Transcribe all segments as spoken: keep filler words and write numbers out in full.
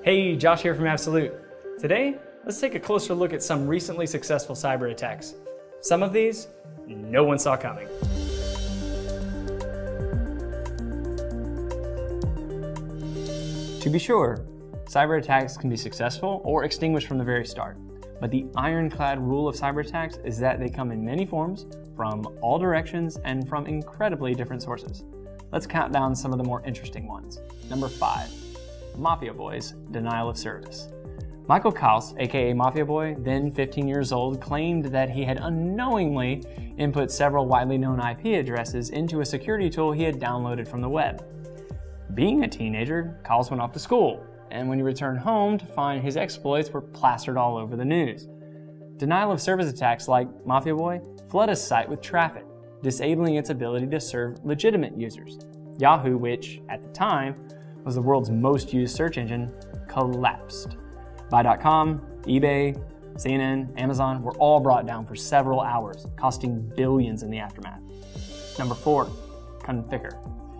Hey, Josh here from Absolute. Today, let's take a closer look at some recently successful cyber attacks. Some of these, no one saw coming. To be sure, cyber attacks can be successful or extinguished from the very start. But the ironclad rule of cyber attacks is that they come in many forms, from all directions, and from incredibly different sources. Let's count down some of the more interesting ones. Number five, Mafiaboy's denial of service. Michael Kaus, aka Mafiaboy, then fifteen years old, claimed that he had unknowingly input several widely known I P addresses into a security tool he had downloaded from the web. Being a teenager, Kaus went off to school, and when he returned home to find his exploits were plastered all over the news. Denial of service attacks like Mafiaboy flood a site with traffic, disabling its ability to serve legitimate users. Yahoo, which at the time was the world's most used search engine, collapsed. Buy dot com, eBay, C N N, Amazon were all brought down for several hours, costing billions in the aftermath. Number four, Conficker.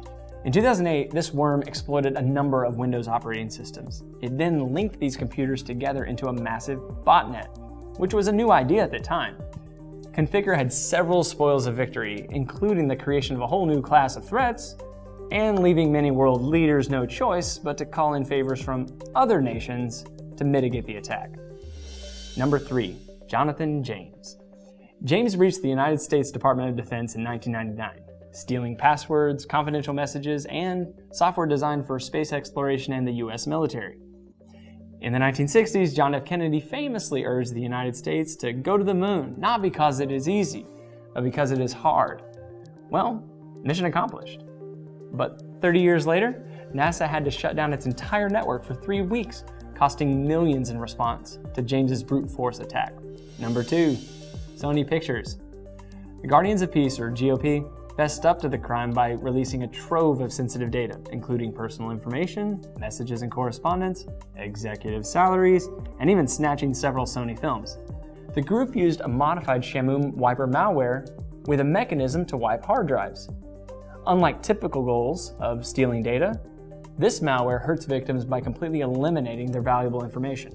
In two thousand eight, this worm exploited a number of Windows operating systems. It then linked these computers together into a massive botnet, which was a new idea at the time. Conficker had several spoils of victory, including the creation of a whole new class of threats, and leaving many world leaders no choice but to call in favors from other nations to mitigate the attack. Number three, Jonathan James. James breached the United States Department of Defense in nineteen ninety-nine, stealing passwords, confidential messages, and software designed for space exploration and the U S military. In the nineteen sixties, John F. Kennedy famously urged the United States to go to the moon, not because it is easy, but because it is hard. Well, mission accomplished. But thirty years later, NASA had to shut down its entire network for three weeks, costing millions in response to James's brute force attack. Number two, Sony Pictures. The Guardians of Peace, or G O P, fessed up to the crime by releasing a trove of sensitive data, including personal information, messages and correspondence, executive salaries, and even snatching several Sony films. The group used a modified Shamoon wiper malware with a mechanism to wipe hard drives. Unlike typical goals of stealing data, this malware hurts victims by completely eliminating their valuable information.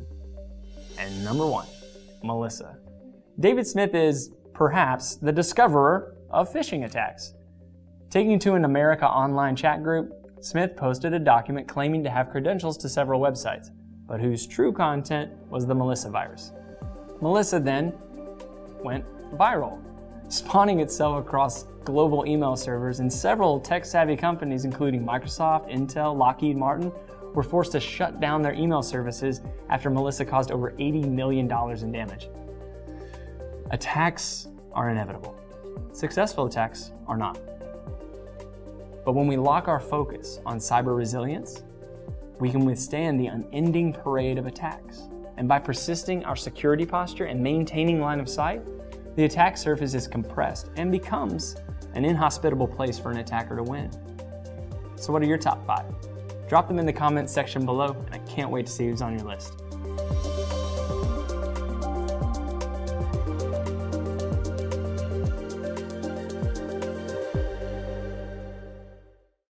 And number one, Melissa. David Smith is, perhaps, the discoverer of phishing attacks. Taking to an America Online chat group, Smith posted a document claiming to have credentials to several websites, but whose true content was the Melissa virus. Melissa then went viral, spawning itself across global email servers, and several tech-savvy companies, including Microsoft, Intel, Lockheed Martin, were forced to shut down their email services after Melissa caused over eighty million dollars in damage. Attacks are inevitable. Successful attacks are not. But when we lock our focus on cyber resilience, we can withstand the unending parade of attacks. And by persisting our security posture and maintaining line of sight, the attack surface is compressed and becomes an inhospitable place for an attacker to win. So what are your top five? Drop them in the comments section below, and I can't wait to see who's on your list.